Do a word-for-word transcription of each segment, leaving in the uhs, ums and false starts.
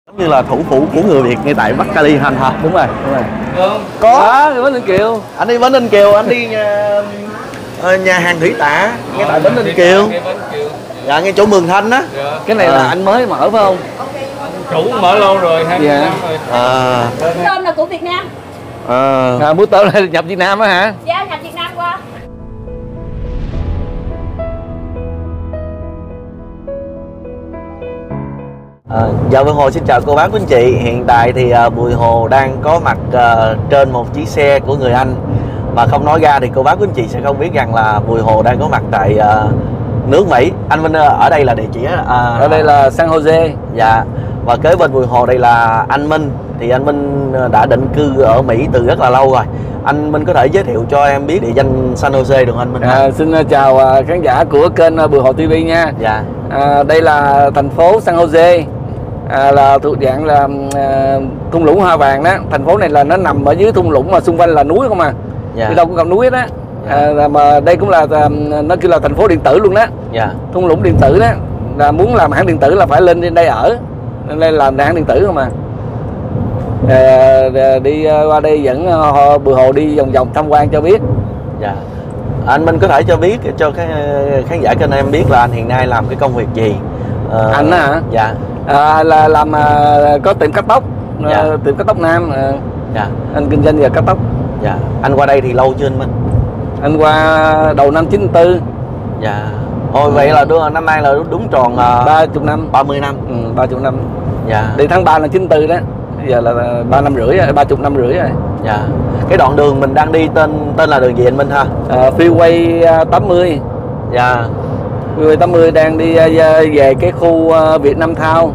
như là thủ phủ của người Việt ngay tại Bắc Cali anh ha. Đúng rồi, đúng rồi. Ừ. Có. À, Bến Ninh Kiều. Anh đi Bến Ninh Kiều, anh đi nhà, nhà hàng Thủy Tạ ngay tại Bến Ninh Kiều. Dạ, ngay chỗ Mường Thanh á. Dạ. Cái này à. là anh mới mở phải không? Chủ mở lâu rồi, hai mươi dạ. năm rồi. À. Tôm là của Việt Nam. À. À, bún tôm là nhập Việt Nam á hả? Dạ, nhập Việt Nam qua. À, dạ Bùi Hồ xin chào cô bác quý anh chị. Hiện tại thì uh, Bùi Hồ đang có mặt uh, trên một chiếc xe của người Anh. Mà không nói ra thì cô bác quý anh chị sẽ không biết rằng là Bùi Hồ đang có mặt tại uh, nước Mỹ. Anh Minh ở đây là địa chỉ uh, ở đây là San Jose. Dạ. Và kế bên Bùi Hồ đây là anh Minh. Thì anh Minh đã định cư ở Mỹ từ rất là lâu rồi. Anh Minh có thể giới thiệu cho em biết địa danh San Jose được không anh Minh? À, xin chào khán giả của kênh Bùi Hồ ti vi nha. Dạ. À, đây là thành phố San Jose. À, là thuộc dạng là à, thung lũng hoa vàng đó. Thành phố này là nó nằm ở dưới thung lũng mà xung quanh là núi không à. Dạ. Đi đâu cũng gặp núi hết á. Dạ. À, mà đây cũng là nó kêu là thành phố điện tử luôn đó. Dạ. Thung lũng điện tử đó, là muốn làm hãng điện tử là phải lên trên đây ở, nên đây làm hãng điện tử không à. À, đi qua đây dẫn Bùi Hồ đi vòng vòng tham quan cho biết. Dạ. Anh Minh có thể cho biết cho cái khán giả kênh em biết là anh hiện nay làm cái công việc gì? À, anh á hả? Dạ. À, là làm à, có tiệm cắt tóc. Dạ. À, tiệm cắt tóc nam. À, dạ. Anh kinh doanh về cắt tóc. Dạ. Anh qua đây thì lâu chưa anh Minh? Anh qua đầu năm chín tư. Dạ. Ôi ừ. Vậy là đưa, năm nay là đúng tròn ba chục năm. ba mươi năm. Ừ, ba chục năm. Dạ. Đi tháng ba là chín tư đó. Giờ là ba năm rưỡi rồi, ba chục năm rưỡi rồi. Dạ. Cái đoạn đường mình đang đi tên tên là đường gì anh Minh ha? À, Freeway tám mươi. Dạ. Freeway tám mươi đang đi về cái khu Vietnam Town.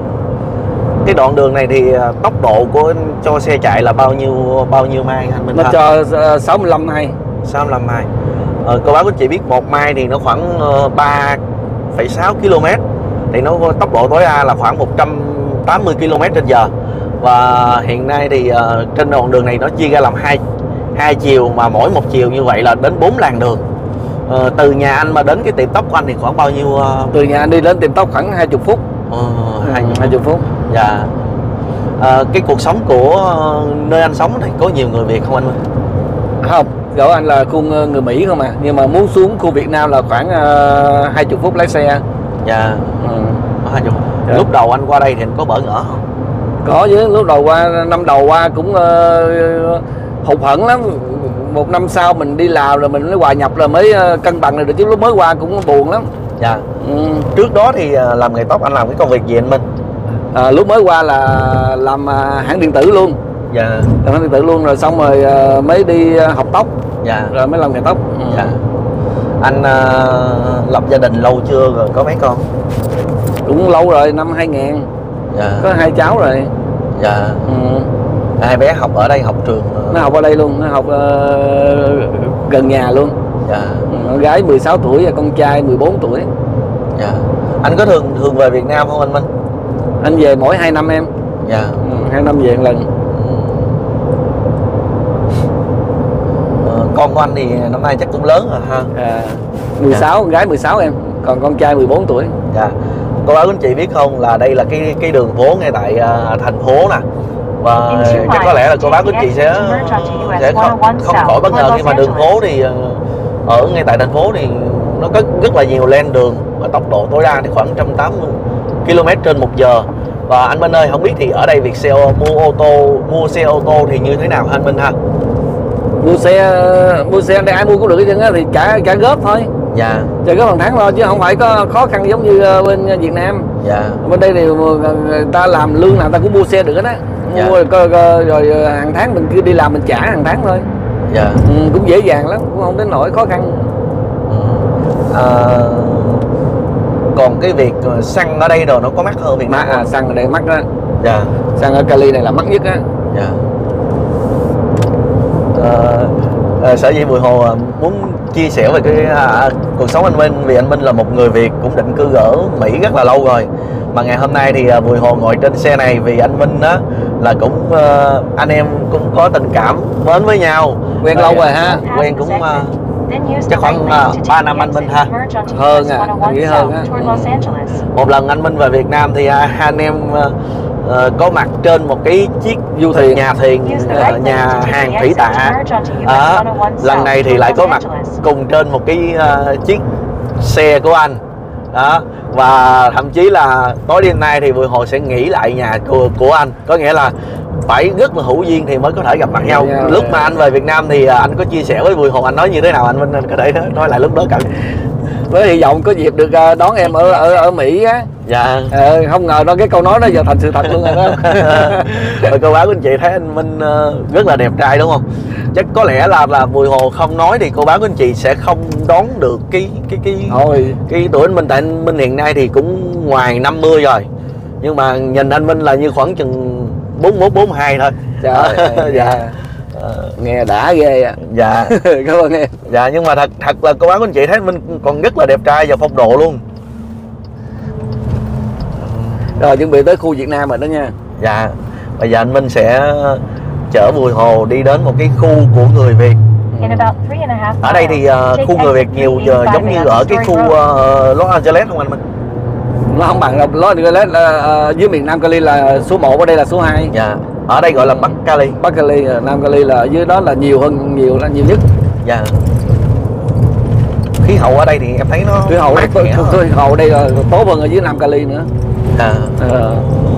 Cái đoạn đường này thì tốc độ của cho xe chạy là bao nhiêu bao nhiêu mai anh Minh? Nó ha? Cho sáu mươi lăm mai. sáu mươi lăm mai. Ờ, cô bác quý chị biết một mai thì nó khoảng ba phẩy sáu ki lô mét. Thì nó tốc độ tối đa là khoảng một trăm tám mươi ki lô mét trên giờ. Và hiện nay thì uh, trên đoạn đường này nó chia ra làm hai hai chiều, mà mỗi một chiều như vậy là đến bốn làn đường. Uh, từ nhà anh mà đến cái tiệm tóc của anh thì khoảng bao nhiêu? Uh... Từ nhà anh đi đến tiệm tóc khoảng hai mươi phút. Uh, hai mươi phút. Dạ. Uh, cái cuộc sống của uh, nơi anh sống thì có nhiều người Việt không anh? Không, chỗ anh là khu người Mỹ không à, nhưng mà muốn xuống khu Việt Nam là khoảng uh, hai mươi phút lái xe. Dạ. Ừ. hai mươi. Dạ. Lúc đầu anh qua đây thì anh có bỡ ngỡ không? Có chứ, lúc đầu qua, năm đầu qua cũng uh, hụt hẫng lắm. Một năm sau mình đi làm rồi mình mới hòa nhập rồi mới uh, cân bằng được, chứ lúc mới qua cũng buồn lắm. Dạ. Ừ. Trước đó thì uh, làm nghề tóc anh làm cái công việc gì anh Minh? À, lúc mới qua là làm uh, hãng điện tử luôn. Dạ. Làm hãng điện tử luôn rồi xong rồi uh, mới đi uh, học tóc. Dạ. Rồi mới làm nghề tóc. Ừ. Dạ. Anh uh, lập gia đình lâu chưa, rồi có mấy con? Cũng lâu rồi, năm hai nghìn. Dạ. Có hai cháu rồi. Dạ. Ừ. Hai bé học ở đây, học trường? Nó học ở đây luôn, nó học uh, gần nhà luôn. Dạ. Con gái mười sáu tuổi và con trai mười bốn tuổi. Dạ. Anh có thường thường về Việt Nam không anh Minh? Anh về mỗi hai năm em. Dạ. Ừ, hai năm về một lần. Ờ, con của anh thì năm nay chắc cũng lớn rồi ha? À, mười sáu, dạ. Con gái mười sáu em, còn con trai mười bốn tuổi. Dạ. Cô bác anh chị biết không là đây là cái cái đường phố ngay tại uh, thành phố nè. Và chắc có lẽ là cô bác anh chị sẽ sẽ không không khỏi bất ngờ khi mà đường phố thì uh, ở ngay tại thành phố thì nó có rất là nhiều lane đường và tốc độ tối đa thì khoảng một trăm tám mươi ki lô mét trên một giờ. Và anh Minh ơi, không biết thì ở đây việc xe mua ô tô mua xe ô tô thì như thế nào anh Minh ha? Mua xe mua xe đây ai mua cũng được cái chân á, thì trả trả góp thôi. Dạ. Trả góp hàng tháng thôi chứ không phải có khó khăn giống như bên Việt Nam. Dạ. Bên đây thì người ta làm lương nào ta cũng mua xe được đó. Mua dạ. rồi, rồi hàng tháng mình cứ đi làm mình trả hàng tháng thôi. Dạ. Ừ, cũng dễ dàng lắm, cũng không đến nỗi khó khăn. Ừ. À, còn cái việc xăng ở đây rồi nó có mắc hơn Việt Nam? À, xăng ở đây mắc đó. Dạ. Xăng ở Cali này là mắc nhất á. Dạ. À, à, sở dĩ Bùi Hồ muốn chia sẻ về cái à, cuộc sống anh Minh, vì anh Minh là một người Việt cũng định cư ở Mỹ rất là lâu rồi, mà ngày hôm nay thì à, Bùi Hồ ngồi trên xe này vì anh Minh đó là cũng à, anh em cũng có tình cảm mến với nhau, quen lâu rồi ha, quen cũng à, chắc khoảng uh, ba năm anh Minh ha, hơn à, anh nghĩ hơn á. Ừ. Một lần anh Minh về Việt Nam thì uh, anh em uh, uh, có mặt trên một cái chiếc du thuyền, nhà thuyền, uh, nhà hàng thủy tạ. À, lần này thì lại có mặt cùng trên một cái uh, chiếc xe của anh đó, và thậm chí là tối đêm nay thì Bùi Hồ sẽ nghỉ lại nhà của, của anh, có nghĩa là phải rất là hữu duyên thì mới có thể gặp mặt nhau. Yeah, lúc yeah. mà anh về Việt Nam thì anh có chia sẻ với Bùi Hồ, anh nói như thế nào anh Minh, anh có thể nói lại lúc đó cảm. Với hy vọng có dịp được đón em ở ở, ở Mỹ á. Dạ. Ờ, không ngờ đó cái câu nói đó giờ thành sự thật luôn rồi đó. Rồi cô bác của anh chị thấy anh Minh rất là đẹp trai đúng không? Chắc có lẽ là là Bùi Hồ không nói thì cô bác của anh chị sẽ không đoán được cái cái cái Thôi. cái tuổi anh Minh, tại anh Minh hiện nay thì cũng ngoài năm mươi rồi, nhưng mà nhìn anh Minh là như khoảng chừng bốn mươi mốt bốn mươi hai thôi. Trời ơi, dạ. Nghe đã ghê ạ. Dạ. Cảm ơn em. Dạ, nhưng mà thật thật là cô bác của anh chị thấy anh Minh còn rất là đẹp trai và phong độ luôn. Rồi chuẩn bị tới khu Việt Nam rồi đó nha. Dạ. Bây giờ anh Minh sẽ chở Bùi Hồ đi đến một cái khu của người Việt. Ở đây thì uh, khu người Việt nhiều uh, giống như ở cái khu uh, Los Angeles không anh Minh? Nó không bằng đâu, Los Angeles là uh, dưới miền Nam Cali là số một, ở đây là số hai. Dạ. Ở đây gọi là Bắc Cali. Bắc Cali, Nam Cali là ở dưới đó là nhiều hơn, nhiều là nhiều nhất. Dạ. Khí hậu ở đây thì em thấy nó khí hậu mát mẻ hơn. Khí hậu ở đây là tốt hơn ở dưới Nam Cali nữa. À. À.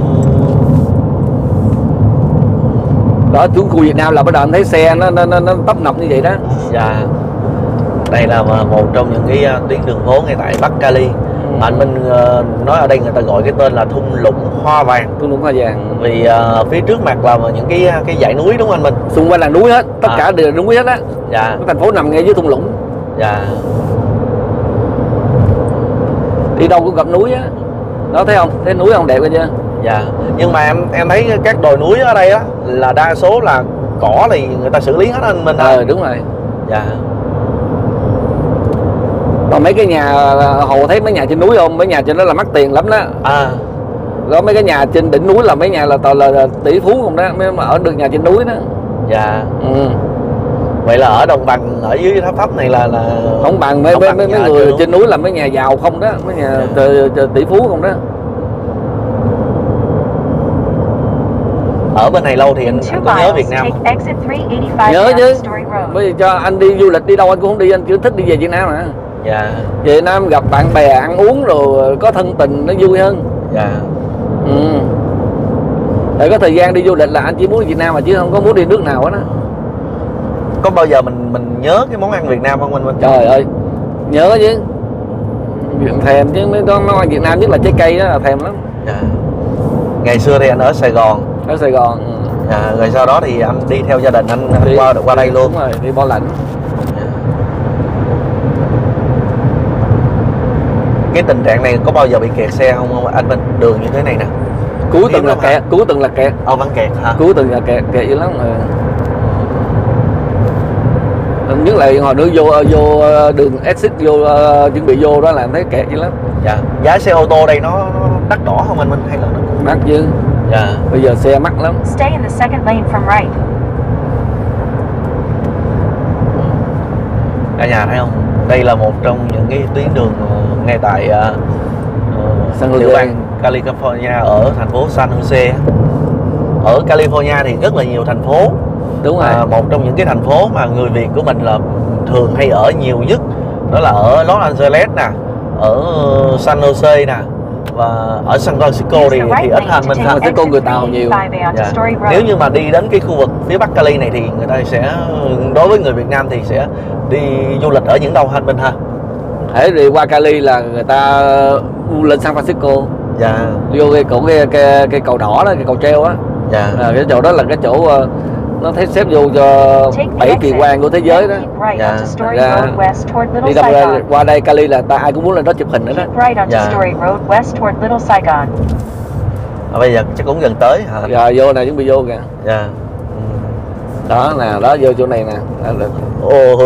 Đó, xuống khu Việt Nam là bắt đầu anh thấy xe nó nó nó, nó tấp nập như vậy đó. Dạ. Đây là một trong những cái tuyến đường phố ngay tại Bắc Cali. Ừ. Anh Minh uh, nói ở đây người ta gọi cái tên là thung lũng hoa vàng. Thung lũng hoa vàng. Vì uh, phía trước mặt là những cái cái dãy núi đúng không anh Minh? Xung quanh là núi hết, tất à. cả đều là núi hết á. Dạ. Cái thành phố nằm ngay dưới thung lũng. Dạ. Đi đâu cũng gặp núi á. Đó thấy không? Thấy núi không đẹp coi chưa? Dạ. Nhưng mà em em thấy các đồi núi ở đây á là đa số là cỏ thì người ta xử lý hết anh Minh. Ờ đúng rồi. Dạ. Còn mấy cái nhà Hồ thấy mấy nhà trên núi không? Mấy nhà trên đó là mắc tiền lắm đó. À. Đó mấy cái nhà trên đỉnh núi là mấy nhà là toàn là, là tỷ phú không đó, mới mà ở được nhà trên núi đó. Dạ. Ừ. Vậy là ở đồng bằng ở dưới thấp thấp này là là không bằng mấy mấy, mấy, mấy người trên núi. trên núi là mấy nhà giàu không đó, mấy nhà dạ. tỷ phú không đó. Ở bên này lâu thì anh, anh có nhớ Việt Nam không? Nhớ chứ. Bây giờ cho anh đi du lịch đi đâu anh cũng không đi, anh chỉ thích đi về Việt Nam mà. Dạ. Về Việt Nam gặp bạn bè ăn uống rồi có thân tình nó vui hơn. Dạ. Ừ. Để có thời gian đi du lịch là anh chỉ muốn đi Việt Nam mà chứ không có muốn đi nước nào hết á. Có bao giờ mình mình nhớ cái món ăn Việt Nam không anh Minh? Trời ơi, nhớ chứ. Thèm chứ mấy con món ăn Việt Nam nhất là trái cây đó là thèm lắm. Dạ. Ngày xưa thì anh ở Sài Gòn. Ở Sài Gòn. Dạ, rồi sau đó thì anh đi theo gia đình anh, anh đi, qua qua đây luôn. Đúng rồi, đi Bảo Lãnh. Dạ. Cái tình trạng này có bao giờ bị kẹt xe không không anh Minh? Đường như thế này nè. Cuối tuần là kẹt, cuối tuần là kẹt. Ờ vẫn kẹt hả? Cuối tuần là kẹt, kẹt dữ lắm. Ừ. Nhất là hồi nữa vô vô đường exit vô uh, chuẩn bị vô đó là em thấy kẹt dữ lắm. Dạ. Giá xe ô tô đây nó, nó đắt đỏ không anh Minh hay là nó cũng mắc chứ? Dạ. Bây giờ xe mắc lắm. Stay in the second lane from right. Cả nhà thấy không? Đây là một trong những cái tuyến đường ngay tại uh, tiểu bang California ở thành phố San Jose. Ở California thì rất là nhiều thành phố. Đúng rồi. À, một trong những cái thành phố mà người Việt của mình là thường hay ở nhiều nhất đó là ở Los Angeles nè, ở San Jose nè, và ở San Francisco thì, thì ít hơn. Mình San Francisco người Tàu nhiều. Dạ. Nếu như mà đi đến cái khu vực phía Bắc Cali này thì người ta sẽ, đối với người Việt Nam thì sẽ đi du lịch ở những đâu hả Minh ha? Thế thì qua Cali là người ta lên San Francisco. Dạ. Vô cái cổ cái, cái, cái cầu đỏ đó, cái cầu treo á. Dạ. À, cái chỗ đó là cái chỗ nó thấy xếp vô cho bảy kỳ quan của thế giới đó. Dạ. Ra, đi đâu ra, qua đây Cali là ta ai cũng muốn lên đó chụp hình nữa đó. Dạ. À, bây giờ chắc cũng gần tới hả? Dạ vô này chuẩn bị vô kìa. Dạ. Đó nè, đó vô chỗ này nè. Ồ.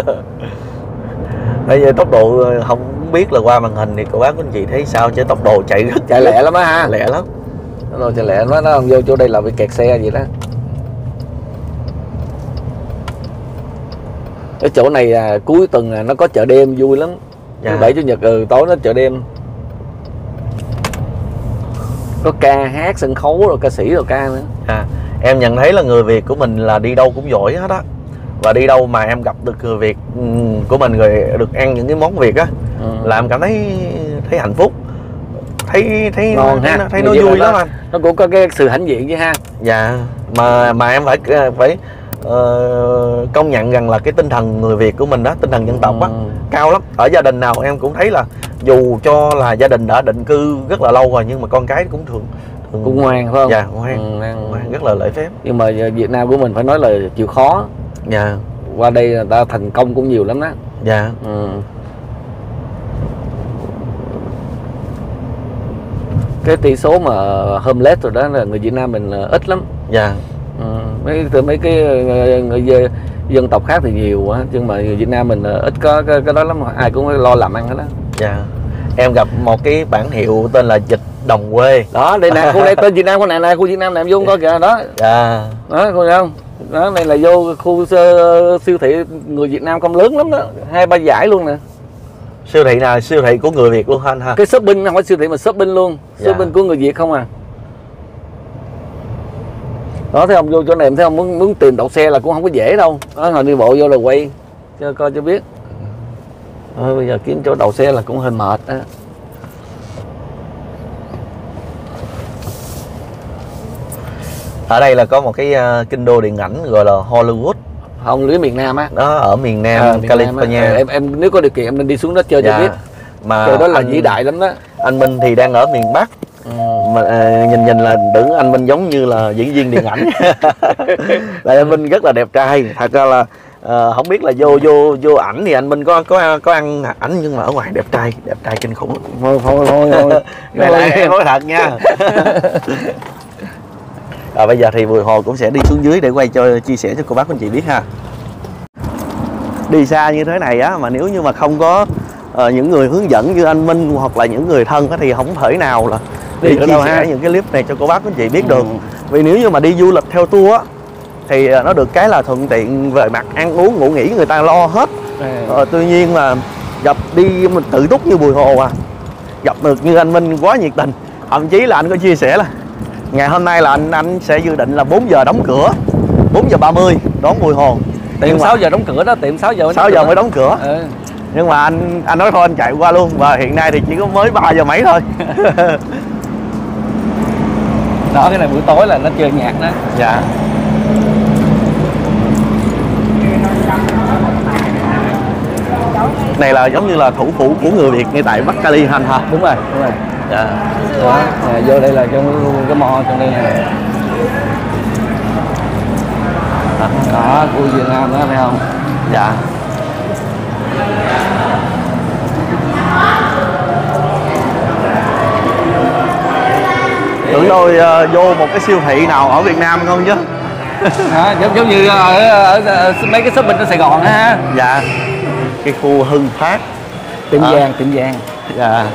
Bây giờ tốc độ không biết là qua màn hình thì cô bác của anh chị thấy sao chứ tốc độ chạy rất chạy lẹ lắm á ha. Lẹ lắm. Rồi chạy lẹ nó nó vô chỗ đây là bị kẹt xe vậy đó. Cái chỗ này à, cuối tuần à, nó có chợ đêm vui lắm. Dạ. Thứ bảy chủ nhật ừ, tối nó chợ đêm. có ca hát sân khấu rồi ca sĩ rồi ca nữa. À, em nhận thấy là người Việt của mình là đi đâu cũng giỏi hết á, và đi đâu mà em gặp được người Việt của mình rồi được ăn những cái món Việt á, ừ. là em cảm thấy thấy hạnh phúc, thấy thấy ngon thấy, ha. thấy nó vui lắm anh. Nó cũng có cái sự hãnh diện chứ ha. Dạ, mà mà em phải phải uh, công nhận rằng là cái tinh thần người Việt của mình đó, tinh thần dân tộc á, ừ. cao lắm. Ở gia đình nào em cũng thấy là dù cho là gia đình đã định cư rất là lâu rồi nhưng mà con cái cũng thường, thường cũng ngoan phải không? Dạ, ngoan, ừ, ngoan, ngoan rất là lễ phép. Nhưng mà Việt Nam của mình phải nói là chịu khó. Dạ. Qua đây người ta thành công cũng nhiều lắm đó. Dạ. Ừ. Cái tỷ số mà homeless rồi đó là người Việt Nam mình ít lắm. Dạ. Ừ. Mấy từ mấy cái người dân tộc khác thì nhiều quá, nhưng mà người Việt Nam mình ít có cái, cái đó lắm, ai cũng lo làm ăn hết đó. Dạ. Em gặp một cái bảng hiệu tên là Dịch Đồng Quê. Đó, đây nè, khu đây tên Việt Nam, con này nè, khu Việt Nam này em vô coi kìa đó. Dạ. Đó, coi không? Đó, này là vô khu uh, siêu thị người Việt Nam công lớn lắm đó, hai ba giải luôn nè. Siêu thị nào? Siêu thị của người Việt luôn anh ha? Cái shopping không phải siêu thị mà shopping luôn, dạ. shopping của người Việt không à. Đó, thấy không, vô chỗ này em thấy không, muốn, muốn tìm đậu xe là cũng không có dễ đâu. Đó, hồi đi bộ vô là quay cho coi cho biết. Thôi bây giờ kiếm chỗ đậu xe là cũng hơi mệt đó. Ở đây là có một cái uh, kinh đô điện ảnh gọi là Hollywood. Không, lưới miền Nam á. Đó, ở miền Nam, à, California. Nam em em nếu có điều kiện em nên đi xuống đó chơi dạ. cho biết. Mà chỗ đó là anh, vĩ đại lắm đó. Anh Minh thì đang ở miền Bắc. Ừ. Mà uh, nhìn nhìn là tưởng anh Minh giống như là diễn viên điện ảnh. Là anh Minh rất là đẹp trai. Thật ra là uh, không biết là vô vô vô ảnh thì anh Minh có có có ăn ảnh, nhưng mà ở ngoài đẹp trai, đẹp trai kinh khủng. Thôi thôi thôi thôi. Này là em nói thật nha. Rồi bây giờ thì Bùi Hồ cũng sẽ đi xuống dưới để quay cho chia sẻ cho cô bác anh chị biết ha. Đi xa như thế này á, mà nếu như mà không có uh, những người hướng dẫn như anh Minh hoặc là những người thân á, thì không thể nào là đi, đi chia sẻ ha. những cái clip này cho cô bác anh chị biết được. Ừ. Vì nếu như mà đi du lịch theo tour á thì nó được cái là thuận tiện về mặt ăn uống ngủ nghỉ người ta lo hết. Ừ. Uh, tuy nhiên là gặp đi mình tự túc như Bùi Hồ à, gặp được như anh Minh quá nhiệt tình. Thậm chí là anh có chia sẻ là ngày hôm nay là anh anh sẽ dự định là bốn giờ đóng cửa, bốn giờ ba mươi đón Bùi Hồ. Tiệm sáu giờ đóng cửa đó, tiệm sáu giờ mới sáu giờ mới đóng cửa. Ừ. Nhưng mà anh anh nói thôi anh chạy qua luôn, và hiện nay thì chỉ có mới ba giờ mấy thôi. Đó, cái này buổi tối là nó chơi nhạc đó. Dạ. Này là giống như là thủ phủ của người Việt ngay tại Bắc Cali hả? Đúng rồi, đúng rồi. Dạ. Đó, à, vô đây là trong cái mò trong đây nè. Đó, khu Việt Nam đó phải không? Dạ. Tưởng tôi uh, vô một cái siêu thị nào ở Việt Nam không chứ. Đó, giống giống như ở, ở, ở mấy cái shopping ở Sài Gòn á ha. Dạ. Cái khu Hưng Phát. Tiệm à. vàng, tiệm vàng. Dạ.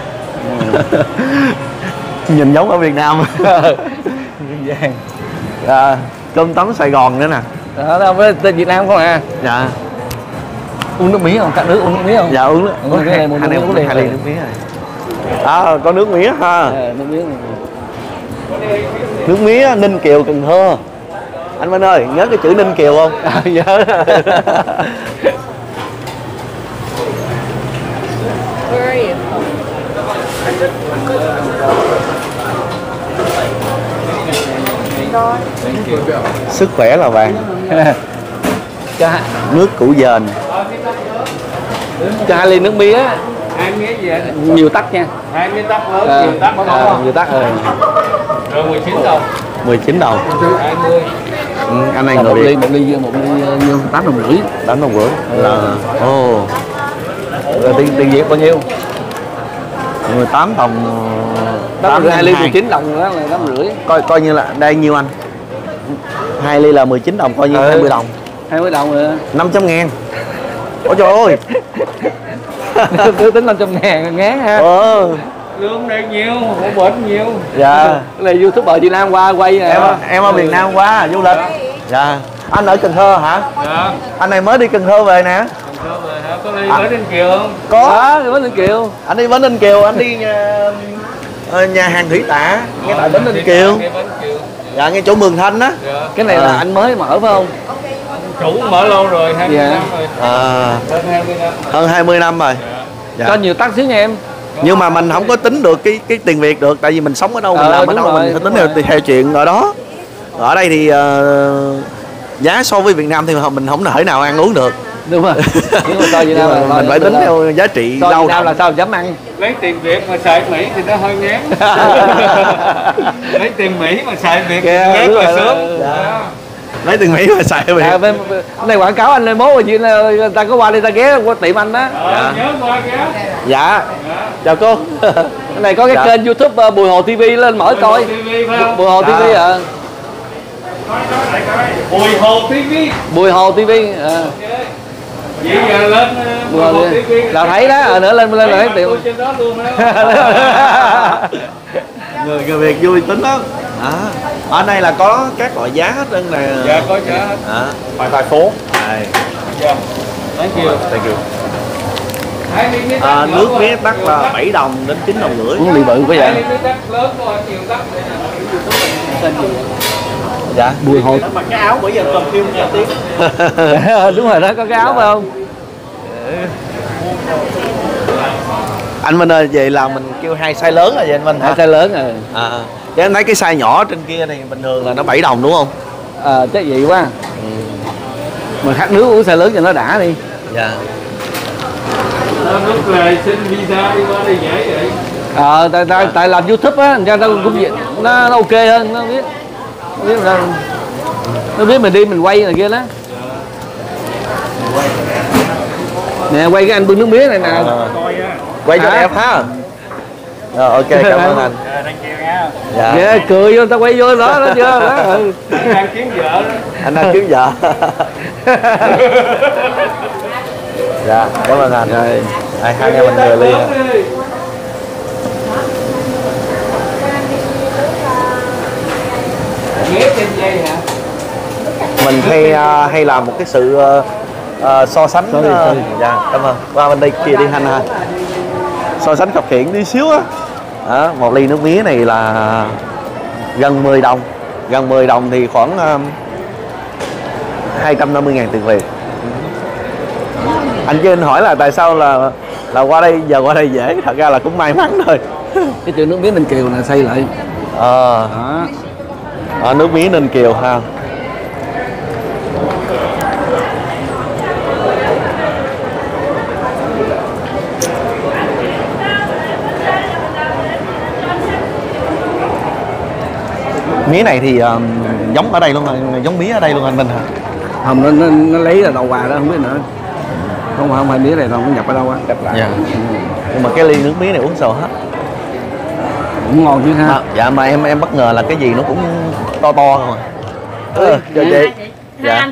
Nhìn giống ở Việt Nam. Tiệm vàng. Dạ. Cơm tấm Sài Gòn nữa nè. Đó, đó với tên Việt Nam không à. Dạ. Uống nước mía không? Các nước uống nước mía không? Dạ uống nước. Uống cái này một nước uống liền. Hai ly nước mía này. À, có nước mía ha. À, nước mía này. Nước mía Ninh Kiều Cần Thơ. Anh Minh ơi, nhớ cái chữ Ninh Kiều không? À, nhớ. Sức khỏe là vàng. Cho nước củ dền. Cho hai ly nước mía. Hai mía gì vậy? Nhiều tắc nha. Hai mía tắc lớn, À, nhiều tắc bóng à, không? nhiều tắc rồi. Rồi mười chín đồng. mười chín đồng. hai mươi. Ừ, anh này Còn người một Việt. ly một ly một ly như tám đồng rưỡi. Tám đồng rưỡi là ồ. Rồi tiền tiền Việt bao nhiêu? mười tám đồng. Tám hai ly mười chín đồng đó là tám rưỡi. Coi coi như là đây nhiêu anh? Hai ly là mười chín đồng, coi như ừ. hai mươi đồng. hai mươi đồng rồi. năm trăm ngàn. Ôi trời ơi. Cứ tính năm trăm ngàn ngán ha. Ờ. Lương đây nhiều, hổ bệnh nhiều. Dạ. Cái này YouTuber Việt Nam qua quay nè. Em em ở Việt Nam qua du lịch. Dạ. Anh ở Cần Thơ hả? Dạ. Anh này mới đi Cần Thơ về nè. Cần Thơ về hả? Có đi à. Bến Ninh Kiều không? Có. Đó, Bến Ninh Kiều. Anh đi Bến Ninh Kiều, anh đi uh, Ờ, nhà hàng Thủy Tạ ngay tại bến Ninh Kiều. Dạ ngay chỗ Mường Thanh á. Dạ. Cái này À. là anh mới mở phải không? Chủ mở lâu rồi, hai mươi Dạ. năm rồi. À, Hơn hai mươi năm. hơn hai mươi năm rồi. Dạ. Cho nhiều tắc xíu nha em. Nhưng mà mình không có tính được cái cái tiền Việt được, tại vì mình sống ở đâu mình Ờ, làm ở đúng đâu rồi, mình phải tính đúng theo, rồi. theo chuyện ở đó. Ở đây thì ờ, giá so với Việt Nam thì mình không thể nào ăn uống được. Đúng rồi. Nhưng mà so Việt Nhưng Nam mà là mình phải tính theo giá trị so lao Việt Nam động. là sao dám ăn. Lấy tiền Việt mà xài Mỹ thì nó hơi ngán. Lấy tiền Mỹ mà xài Việt Kìa, ngán đúng là rồi, sớm. dạ. Dạ. Lấy tiền Mỹ mà xài về. À, bên, bên, này quảng cáo anh lên mốt rồi chị người ta có qua đây ta ghé qua tiệm anh đó. Ờ, nhớ qua ghé. Dạ. Chào cô. Cái này có cái Dạ. kênh YouTube uh, Bùi Hồ ti vi lên mở coi. ti vi phải không? Bùi Hồ Dạ. ti vi à. Bùi Hồ ti vi. Bùi Hồ ti vi à. Vậy giờ lên Bùi Bùi Hồ Hồ ti ti vi. vi. Là thấy đó, ở nữa lên lên là thấy tiệm. Tôi trên đó luôn đó. Người, người Việt vui tính lắm. À, ở đây là có các loại giá hết trơn nè. Dạ có giá hết. À, tại tại phố. Đây. Dạ. Thank you. Thank you. Hai ly mít À, tắc nước lớn mía quá. tắc là bảy đồng đến chín đồng rưỡi. Uống ly bự quá Hai vậy. ly mít tắc lớn quá, nhiều tắc để là Dạ. Bùi Hồ. Mặc cái áo bởi giờ còn phim nghe tiếng. Đúng rồi đó, có cái áo phải không? Anh Minh ơi, vậy là mình kêu hai size lớn là vậy anh Minh hả? Hai size lớn rồi. À, chứ em thấy cái size nhỏ trên kia này bình thường là nó bảy đồng đúng không? À, chắc vậy quá. Mà khát nước uống size lớn cho nó đã đi. Dạ. lúc về xin visa đi qua đây dễ vậy. Ờ, tại, tại, tại làm YouTube á, cho nó cũng vậy, nó, nó ok hơn, nó biết. Nó biết, nó, nó biết mình đi mình quay này kia đó. Nè, quay cái anh bưng nước mía này nè. À, quay cho Hả? đẹp ha. Rồi, ok, cảm ơn anh. Đang chịu nha. Dạ. Dạ, cười vô, tao quay vô đó, đó chưa? Đó, ừ. Đang kiếm vợ đó. Anh đang kiếm vợ. Dạ, cảm ơn anh. Rồi. Hai hai anh em mình người ly. Ghép trên dây hả? Mình hay à, hay làm một cái sự à, à, so sánh. Sorry, à, sorry. Dạ, cảm ơn. Qua bên đây kia đi anh ha. So sánh khập khiễng tí xíu á. Đó, một ly nước mía này là gần mười đồng. Gần mười đồng thì khoảng uh, hai trăm năm mươi ngàn tiền Việt. Anh cho anh hỏi là tại sao là là qua đây giờ qua đây dễ, thật ra là cũng may mắn thôi. Cái chữ nước mía Ninh Kiều này xây lại. Ờ, Đó. à, nước mía Ninh Kiều ha. Mía này thì um, giống ở đây luôn, giống mía ở đây luôn anh Minh hả? Không, nó, nó, nó lấy là đầu quà đó, không biết nữa. Không phải, không phải mía này đâu, không nhập ở đâu á. Dạ. Nhưng mà cái ly nước mía này uống sao hết. Cũng ngon chứ ha. À, dạ mà em em bất ngờ là cái gì nó cũng to to không à. Ừ, cho chị. Dạ.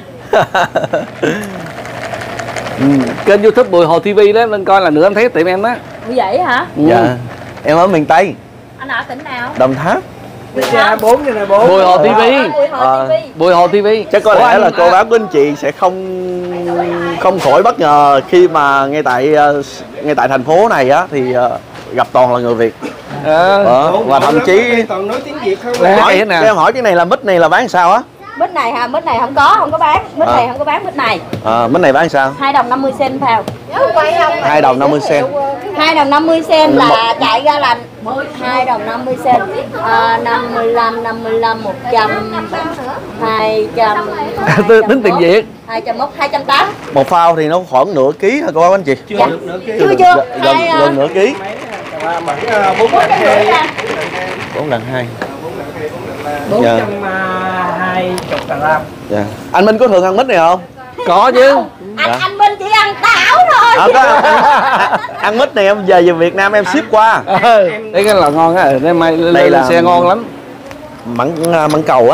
Ừ, kênh YouTube Bùi Hồ ti vi đó, lên coi là nữa em thấy tiệm em đó. Như vậy hả? Ừ. Dạ. Em ở miền Tây, Anh ở tỉnh nào? Đồng Tháp. bốn trên bốn. Bùi Hồ ti vi. Bùi Hồ Ờ. ti vi. Bùi Hồ ti vi. Chắc có Ủa lẽ anh- là cô bác của anh chị sẽ không không khỏi bất ngờ khi mà ngay tại ờ, ngay tại thành phố này á thì ờ, gặp toàn là người Việt. Ờ. Ờ, và thậm chí toàn nói tiếng Việt không. Lẹ hỏi, vậy nè. em hỏi cái này là mít này là bán sao á? Mít này hả? Mít này không có, không có bán. Mít À. này không có bán mít này. À, mít này bán sao? hai đồng năm mươi sen vào. Hai đồng năm mươi sen. hai đồng năm mươi sen là chạy ra là hai đồng năm mươi sen. À, năm mươi lăm, năm mươi lăm, một trăm, hai trăm. Tính tiền Việt. hai trăm mốt, hai trăm tám. Một phao thì nó khoảng nửa ký thôi cô bác anh chị. Dạ. Chưa chưa. Gần, Hai, à, gần nửa ký. bốn trăm rưỡi ra. Bốn lần hai. bốn Dạ. trăm hai chục gram. Dạ. Anh Minh có thường ăn mít này không? Có chứ. Anh Dạ. anh Minh chỉ ăn táo thôi. À, có, ăn, ăn mít này em về về Việt Nam em ship qua. Ờ, đây cái là ngon á, đây mai Đây đây là- là xe ngon lắm. Mặn mặn cầu á.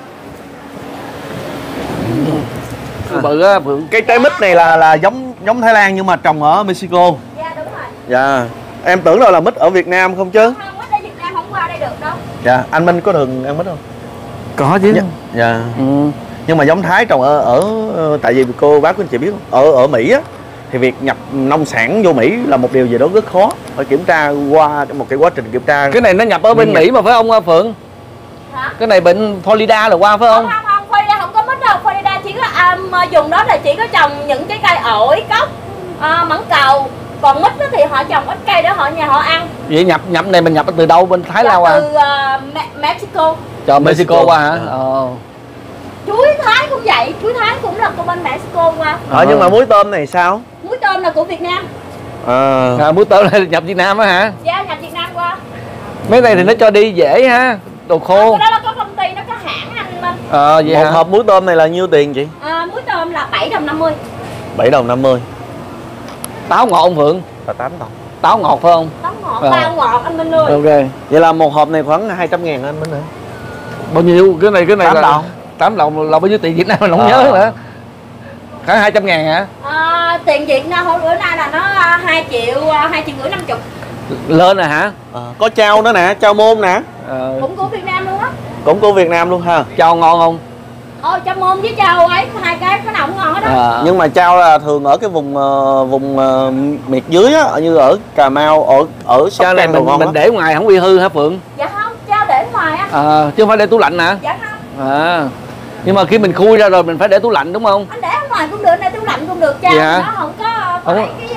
Bự á, Phượng. Cái trái mít này là là giống giống Thái Lan nhưng mà trồng ở Mexico. Dạ đúng rồi. Dạ. Em tưởng đâu là mít ở Việt Nam không chứ? Không, mít ở Việt Nam không qua đây được đâu. Dạ. Anh Minh có thường ăn mít không? Có chứ. Dạ. Dạ. Ừ. Nhưng mà giống Thái trồng ở ở tại vì cô bác của anh chị biết không? Ở ở Mỹ á thì việc nhập nông sản vô Mỹ là một điều gì đó rất khó, phải kiểm tra qua một cái quá trình kiểm tra. Cái này nó nhập ở bên Mỹ mà phải không Phượng? Hả? Cái này bên Florida là qua phải không? Không không không, Florida không có mít đâu, Florida chỉ có um, dùng đó là chỉ có trồng những cái cây ổi, cóc, uh, mãng cầu. Còn mít đó thì họ trồng ít cây để họ nhà họ ăn. Vậy nhập nhập này mình nhập từ đâu, bên Thái Lan à? Từ uh, Me Mexico. Cho Mexico, Mexico qua hả? À. Ờ. Chuối Thái cũng vậy, chuối Thái cũng là của bên Mexico qua. Ờ, nhưng mà muối tôm này sao? Muối tôm là của Việt Nam. À. À, muối tôm là nhập Việt Nam á hả? Dạ, nhập Việt Nam qua. Mấy này thì nó cho đi dễ ha, đồ khô. Ờ, đó là có công ty, nó có hãng anh Minh. Ờ, vậy Một hả? hộp muối tôm này là nhiêu tiền chị? À, muối tôm là bảy đồng năm mươi. bảy đồng năm mươi. Táo ngọt không Phượng? Là tám đồng. Táo ngọt phải không? Táo ngọt, À. bao ngọt anh Minh ơi. Ok. Vậy là một hộp này khoảng hai trăm ngàn anh Minh hả? Bao nhiêu? Cái này cái này tám là đồng. tám đồng là bao nhiêu tiền Việt Nam mình không À. nhớ nữa. Khoảng hai trăm ngàn hả? À, tiền Việt Nam hôm bữa nay là nó hai triệu, hai triệu rưỡi năm chục. Lên rồi hả? À, có chao nữa nè, chao môn nè. Ờ, Cũng của Việt Nam luôn á. Cũng của Việt Nam luôn ha. chao ngon không? Ồ, chao môn với chao ấy, hai cái cái nào cũng ngon hết đó. À. Nhưng mà chao là thường ở cái vùng uh, vùng uh, miệt dưới á, như ở Cà Mau, ở ở Sóc Chao này Trăng đồ mình, ngon mình á. để ngoài không bị hư hả Phượng? Dạ không, chao để ngoài á. À, chứ không phải để tủ lạnh hả? Dạ không, À, nhưng mà khi mình khui ra rồi mình phải để tủ lạnh đúng không? anh để ở ngoài cũng được, để tủ lạnh cũng được, chao Dạ. nó không có Không. phải cái